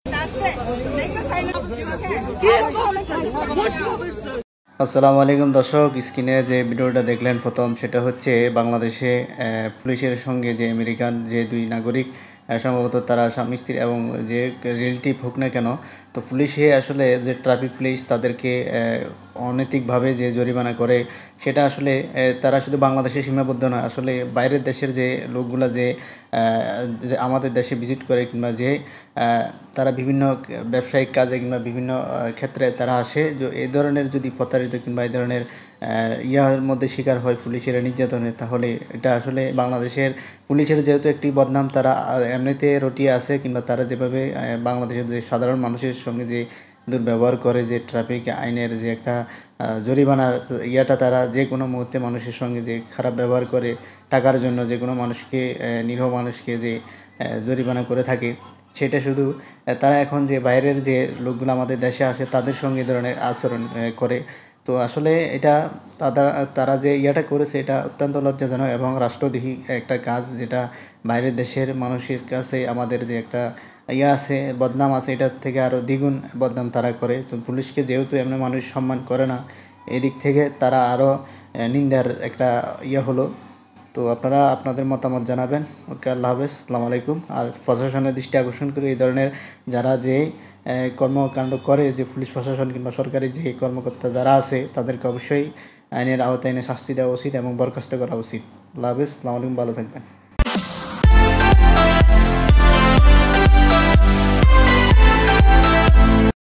আসসালামু আলাইকুম দর্শক, স্ক্রিনে যে ভিডিওটা দেখলেন প্রথম, সেটা হচ্ছে বাংলাদেশে পুলিশের সঙ্গে যে আমেরিকান যে দুই নাগরিক, সম্ভবত তারা স্বামী স্ত্রী এবং যে রিলেটিভ হোক না কেন, তো পুলিশে আসলে যে ট্রাফিক পুলিশ তাদেরকে অনৈতিকভাবে যে জরিমানা করে, সেটা আসলে তারা শুধু বাংলাদেশে সীমাবদ্ধ নয়, আসলে বাইরের দেশের যে লোকগুলা যে আমাদের দেশে ভিজিট করে কিংবা যে তারা বিভিন্ন ব্যবসায়িক কাজে কিংবা বিভিন্ন ক্ষেত্রে তারা আসে, যে এই ধরনের যদি প্রতারিত কিংবা এই ধরনের ইয়ার মধ্যে শিকার হয় পুলিশের নির্যাতনের, তাহলে এটা আসলে বাংলাদেশের পুলিশের যেহেতু একটি বদনাম তারা এমনিতে রটিয়ে আছে, কিংবা তারা যেভাবে বাংলাদেশের যে সাধারণ মানুষের সঙ্গে যে দুর্ব্যবহার করে, যে ট্রাফিক আইনের যে একটা জরিমানার ইয়াটা, তারা যে কোনো মুহূর্তে মানুষের সঙ্গে যে খারাপ ব্যবহার করে টাকার জন্য যে কোনো মানুষকে, নিরীহ মানুষকে যে জরিমানা করে থাকে, সেটা শুধু তারা এখন যে বাইরের যে লোকগুলো আমাদের দেশে আসে তাদের সঙ্গে এই ধরনের আচরণ করে। তো আসলে এটা তারা তারা যে ইয়াটা করেছে, এটা অত্যন্ত লজ্জাজনক এবং রাষ্ট্রদ্রোহী একটা কাজ, যেটা বাইরের দেশের মানুষের কাছে আমাদের যে একটা ইয়ে আছে, বদনাম আছে, এটার থেকে আরও দ্বিগুণ বদনাম তারা করে। তো পুলিশকে যেহেতু এমনি মানুষ সম্মান করে না, এদিক থেকে তারা আরও নিন্দার একটা ইয়ে হলো। তো আপনারা আপনাদের মতামত জানাবেন। ওকে, আল্লাহ হাফেজ, আসসালামু আলাইকুম। আর প্রশাসনের দৃষ্টি আকর্ষণ করে এই ধরনের যারা যে কর্মকাণ্ড করে, যে পুলিশ প্রশাসন কিংবা সরকারি যে কর্মকর্তা যারা আছে, তাদেরকে অবশ্যই আইনের আওতায় এনে শাস্তি দেওয়া উচিত এবং বরখাস্ত করা উচিত। আল্লাহ হাফেজ, আসসালামু আলাইকুম, ভালো থাকবেন।